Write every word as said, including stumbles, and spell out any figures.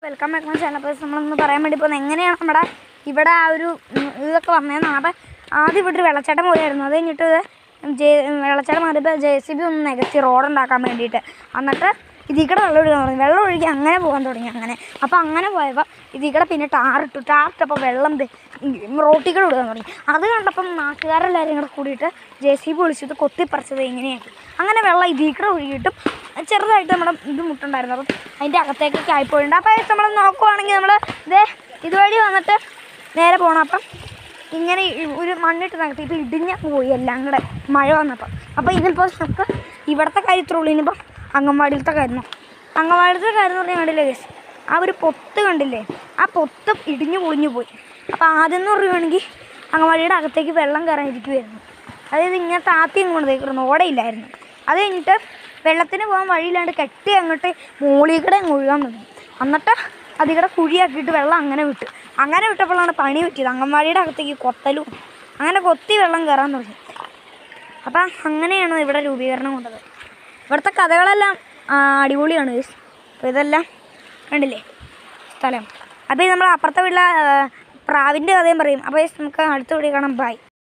Welcome back my channel. അപ്പോൾ നമ്മളൊന്ന് പറയാൻ വേണ്ടി പോകുന്നത് എങ്ങനെയാണ് നമ്മുടെ ഇവിടെ ആ ഒരു ഇതൊക്കെ വന്നതെന്നാണ്. അപ്പം ആദ്യം ഇവിടെ ഒരു വെള്ളച്ചാട്ടം പോലെയായിരുന്നു. അത് കഴിഞ്ഞിട്ട് ജെ വെള്ളച്ചാട്ടം മാറിയപ്പോൾ ജെ സി ബി ഒന്ന് നികത്തി റോഡുണ്ടാക്കാൻ വേണ്ടിയിട്ട്. എന്നിട്ട് ഇതിൽ കൂടെ വെള്ളം ഒഴുകാൻ തുടങ്ങി. വെള്ളം ഒഴുകി അങ്ങനെ പോകാൻ തുടങ്ങി. അങ്ങനെ അപ്പോൾ അങ്ങനെ പോയപ്പോൾ ഇതിൽ കൂടെ പിന്നെ ടാറിട്ടു. ടാറിട്ടപ്പോൾ വെള്ളം റോട്ടിൽ കൂടെ വിടാൻ തുടങ്ങി. അത് കണ്ടപ്പം നാട്ടുകാരെല്ലാവരും കൂടെ കൂടിയിട്ട് ജെ സി ബി വിളിച്ചിട്ട് കൊത്തിപ്പറിച്ചത് ഇങ്ങനെയാക്കി. അങ്ങനെ വെള്ളം ഇതിൽ കൂടെ ഒഴുകിയിട്ടും ചെറുതായിട്ട് നമ്മുടെ ഇത് മുട്ടുണ്ടായിരുന്നു. അപ്പം അതിൻ്റെ അകത്തേക്കൊക്കെ ആയിപ്പോയിട്ടുണ്ട്. അപ്പോൾ നമ്മൾ നോക്കുവാണെങ്കിൽ നമ്മൾ ഇതേ ഇതുവഴി വന്നിട്ട് നേരെ പോകണം. അപ്പം ഇങ്ങനെ ഒരു മണ്ണിട്ട് നടത്തിയിട്ട് ഇടിഞ്ഞ് പോയി എല്ലാം കൂടെ മഴ വന്നപ്പം. അപ്പോൾ ഇതിപ്പോൾ നമുക്ക് ഇവിടുത്തെ കാര്യത്തിലുള്ളൂ. ഇനിയിപ്പം അംഗൻവാടിയിലത്തെ കാര്യം അംഗൻവാടിയിലത്തെ കാര്യം എന്ന് പറഞ്ഞാൽ കണ്ടില്ലേ ഗൈസ്, ആ ഒരു പൊത്ത് കണ്ടില്ലേ, ആ പൊത്ത് ഇടിഞ്ഞു പൊളിഞ്ഞു പോയി. അപ്പോൾ ആദ്യം എന്ന് പറയുകയാണെങ്കിൽ അംഗൻവാടിയുടെ അകത്തേക്ക് വെള്ളം കയറാനിരിക്കുമായിരുന്നു. അതായത് ഇങ്ങനെ താത്തി കൊണ്ടേക്കിരുന്നു, ഓടയില്ലായിരുന്നു. അത് കഴിഞ്ഞിട്ട് വെള്ളത്തിന് പോകാൻ വഴിയില്ലാണ്ട് കെട്ടി അങ്ങോട്ട് മോളിക്കടെ ഒഴുകാൻ തുടങ്ങി. എന്നിട്ട് അതിക്കടെ കുഴിയാക്കിയിട്ട് വെള്ളം അങ്ങനെ വിട്ട് അങ്ങനെ വിട്ടപ്പോഴാണ് പണി പറ്റിയത്. അംഗൻവാടിയുടെ അകത്തേക്ക് കൊത്തലും അങ്ങനെ കൊത്തി വെള്ളം കയറാൻ തുടങ്ങി. അപ്പം അങ്ങനെയാണ് ഇവിടെ രൂപീകരണം കൊണ്ടത്. ഇവിടുത്തെ കഥകളെല്ലാം അടിപൊളിയാണ്. അപ്പോൾ ഇതെല്ലാം കണ്ടില്ലേ സ്ഥലം. അപ്പോൾ നമ്മൾ അപ്പുറത്തെ വീട്ടിലെ പ്രാവിൻ്റെ കഥയും പറയും. അപ്പോൾ നമുക്ക് അടുത്ത വീഡിയോ കാണാം. ബൈ.